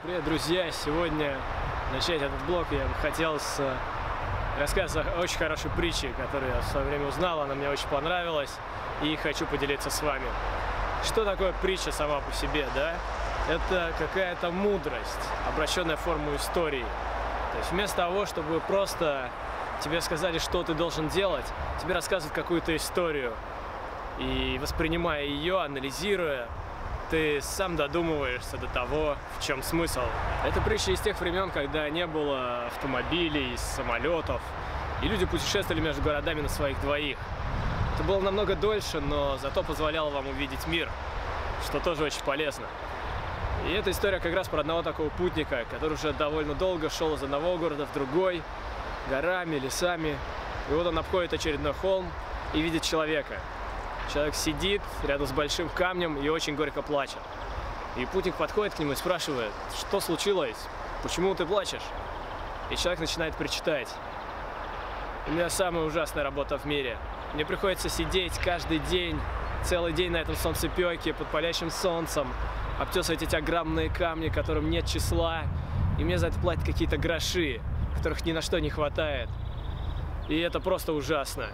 Привет, друзья! Сегодня начать этот блог я бы хотел с рассказа о очень хорошей притче, которую я в свое время узнал, она мне очень понравилась и хочу поделиться с вами. Что такое притча сама по себе, да? Это какая-то мудрость, обращенная в форму истории. То есть вместо того, чтобы просто тебе сказали, что ты должен делать, тебе рассказывают какую-то историю. И воспринимая ее, анализируя, ты сам додумываешься до того, в чем смысл. Это притча из тех времен, когда не было автомобилей, самолетов, и люди путешествовали между городами на своих двоих. Это было намного дольше, но зато позволяло вам увидеть мир, что тоже очень полезно. И эта история как раз про одного такого путника, который уже довольно долго шел из одного города в другой, горами, лесами. И вот он обходит очередной холм и видит человека. Человек сидит рядом с большим камнем и очень горько плачет. И путник подходит к нему и спрашивает, что случилось, почему ты плачешь? И человек начинает причитать. У меня самая ужасная работа в мире. Мне приходится сидеть каждый день, целый день на этом солнцепёке, под палящим солнцем, обтесывать эти огромные камни, которым нет числа, и мне за это платят какие-то гроши, которых ни на что не хватает. И это просто ужасно.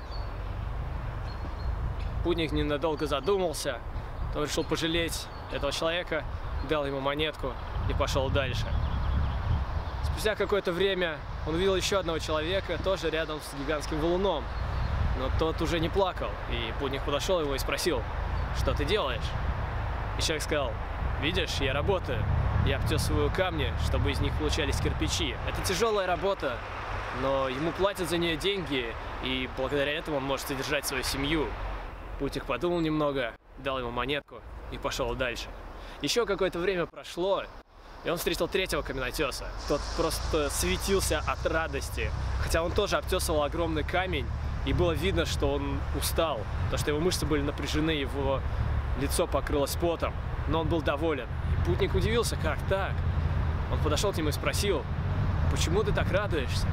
Путник ненадолго задумался, он решил пожалеть этого человека, дал ему монетку и пошел дальше. Спустя какое-то время он увидел еще одного человека, тоже рядом с гигантским валуном, но тот уже не плакал, и путник подошел его и спросил, что ты делаешь? И человек сказал, видишь, я работаю, я обтесываю камни, чтобы из них получались кирпичи. Это тяжелая работа, но ему платят за нее деньги, и благодаря этому он может содержать свою семью. Путник подумал немного, дал ему монетку и пошел дальше. Еще какое-то время прошло, и он встретил третьего каменотеса. Тот просто светился от радости, хотя он тоже обтесывал огромный камень, и было видно, что он устал, потому что его мышцы были напряжены, его лицо покрылось потом, но он был доволен. И путник удивился, как так? Он подошел к нему и спросил, почему ты так радуешься?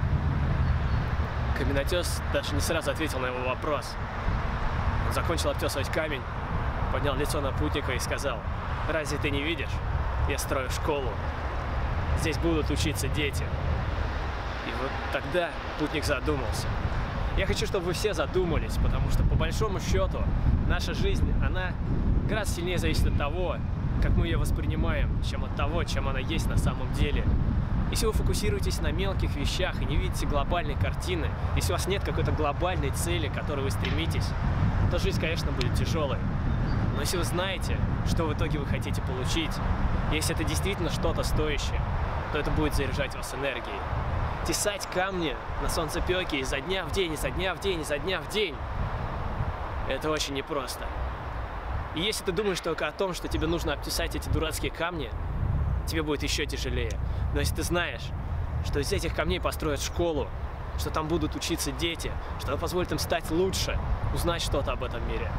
Каменотес даже не сразу ответил на его вопрос. Он закончил обтесывать камень, поднял лицо на путника и сказал, разве ты не видишь? Я строю школу. Здесь будут учиться дети. И вот тогда путник задумался. Я хочу, чтобы вы все задумались, потому что по большому счету наша жизнь, она гораздо сильнее зависит от того, как мы ее воспринимаем, чем от того, чем она есть на самом деле. Если вы фокусируетесь на мелких вещах и не видите глобальной картины, если у вас нет какой-то глобальной цели, к которой вы стремитесь, то жизнь, конечно, будет тяжелой. Но если вы знаете, что в итоге вы хотите получить, если это действительно что-то стоящее, то это будет заряжать вас энергией. Тесать камни на солнцепёке изо дня в день, изо дня в день, изо дня в день – это очень непросто. И если ты думаешь только о том, что тебе нужно обтесать эти дурацкие камни, тебе будет еще тяжелее. Но если ты знаешь, что из этих камней построят школу, что там будут учиться дети, что это позволит им стать лучше, узнать что-то об этом мире,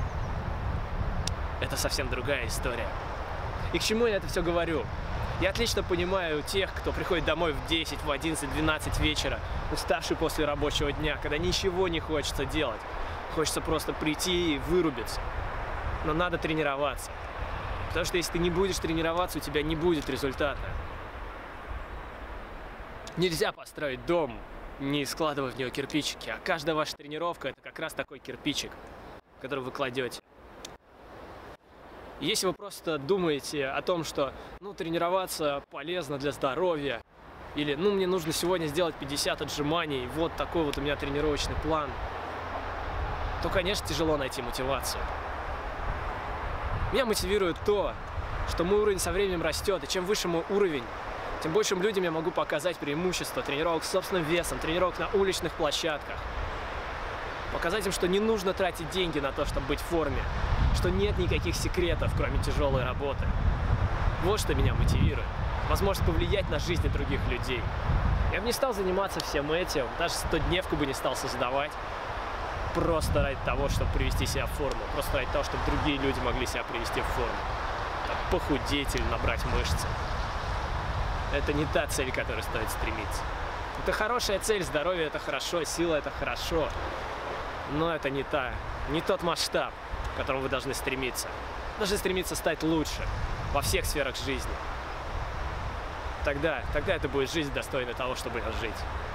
это совсем другая история. И к чему я это все говорю? Я отлично понимаю тех, кто приходит домой в 10, в 11, 12 вечера, уставший после рабочего дня, когда ничего не хочется делать. Хочется просто прийти и вырубиться. Но надо тренироваться. Потому что если ты не будешь тренироваться, у тебя не будет результата. Нельзя построить дом, не складывая в него кирпичики, а каждая ваша тренировка – это как раз такой кирпичик, который вы кладете. И если вы просто думаете о том, что тренироваться полезно для здоровья, или мне нужно сегодня сделать 50 отжиманий, вот такой вот у меня тренировочный план, то, конечно, тяжело найти мотивацию. Меня мотивирует то, что мой уровень со временем растет, и чем выше мой уровень, тем большим людям я могу показать преимущество тренировок с собственным весом, тренировок на уличных площадках. Показать им, что не нужно тратить деньги на то, чтобы быть в форме, что нет никаких секретов, кроме тяжелой работы. Вот что меня мотивирует. Возможность повлиять на жизни других людей. Я бы не стал заниматься всем этим, даже 100-дневку бы не стал создавать, просто ради того, чтобы привести себя в форму, просто ради того, чтобы другие люди могли себя привести в форму. Похудеть или набрать мышцы. Это не та цель, к которой стоит стремиться. Это хорошая цель, здоровье – это хорошо, сила – это хорошо. Но это не тот масштаб, к которому вы должны стремиться. Должны стремиться стать лучше во всех сферах жизни. тогда это будет жизнь, достойная того, чтобы жить.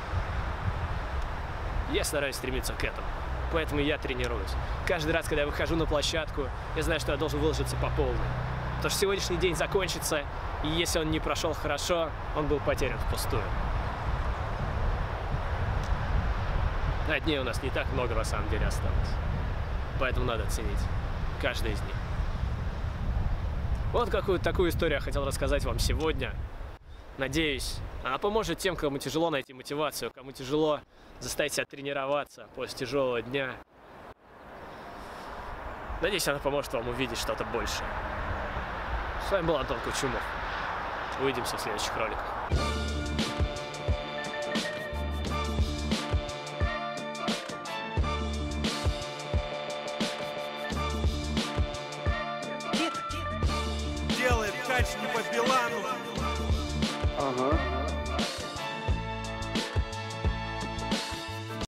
Я стараюсь стремиться к этому. Поэтому я тренируюсь. Каждый раз, когда я выхожу на площадку, я знаю, что я должен выложиться по полной. Потому что сегодняшний день закончится, и если он не прошел хорошо, он был потерян впустую. А дней у нас не так много на самом деле осталось. Поэтому надо ценить каждый из них. Вот какую-то такую историю я хотел рассказать вам сегодня. Надеюсь, она поможет тем, кому тяжело найти мотивацию, кому тяжело заставить себя тренироваться после тяжелого дня. Надеюсь, она поможет вам увидеть что-то большее. С вами был Антон Кучумов. Увидимся в следующих роликах. Делает кач не по Билану. Ага.